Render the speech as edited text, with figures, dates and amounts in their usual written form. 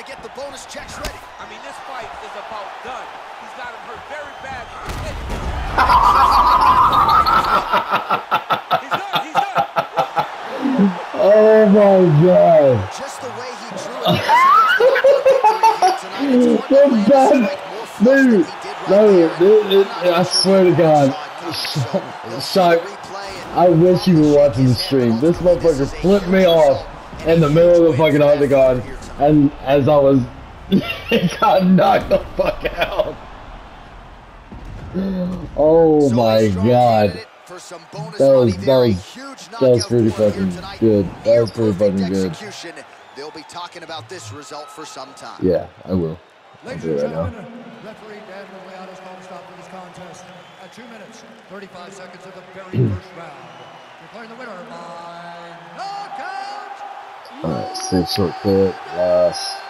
get the bonus checks ready. I mean, this fight is about done. He's got him hurt very bad. He's done. He's done. Oh my God. Just the way he drew it dude, I swear to God. Shark, I wish you were watching the stream. This motherfucker flipped me off in the middle of the fucking octagon, and as I was, he got knocked the fuck out. Oh my God. That was pretty fucking good. That was pretty fucking good. They'll be talking about this result for some time. Yeah, I will. Ladies and gentlemen, referee Dan Moriarty is going to stop this contest at 2 minutes, 35 seconds of the very first round. Declaring the winner by knockout. Alright, 6 short clip, last.